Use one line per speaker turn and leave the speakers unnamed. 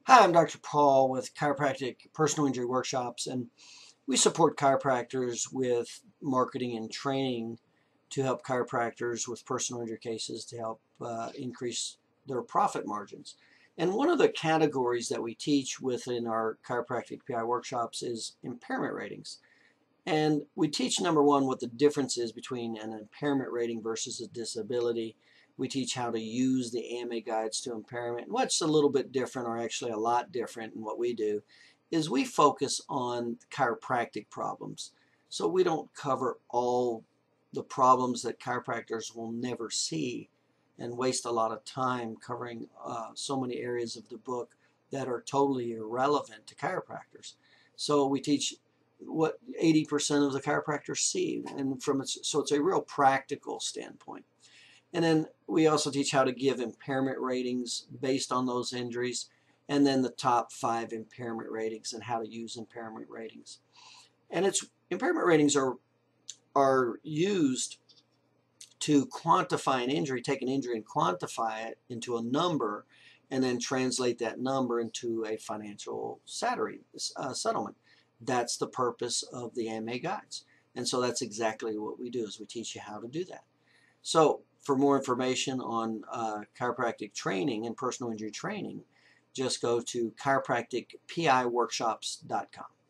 Hi, I'm Dr. Paul with Chiropractic Personal Injury Workshops, and we support chiropractors with marketing and training to help chiropractors with personal injury cases to help increase their profit margins. And one of the categories that we teach within our chiropractic PI workshops is impairment ratings. And we teach, number one, what the difference is between an impairment rating versus a disability. We teach how to use the AMA guides to impairment. What's a little bit different, or actually a lot different in what we do, is we focus on chiropractic problems. So we don't cover all the problems that chiropractors will never see and waste a lot of time covering so many areas of the book that are totally irrelevant to chiropractors. So we teach what 80% of the chiropractors see, and so it's a real practical standpoint. And then we also teach how to give impairment ratings based on those injuries, and then the top 5 impairment ratings and how to use impairment ratings. And it's impairment ratings are used to quantify an injury, take an injury and quantify it into a number, and then translate that number into a financial settlement. That's the purpose of the AMA guides. And so that's exactly what we do, is we teach you how to do that. So for more information on chiropractic training and personal injury training, just go to chiropracticpiworkshops.com.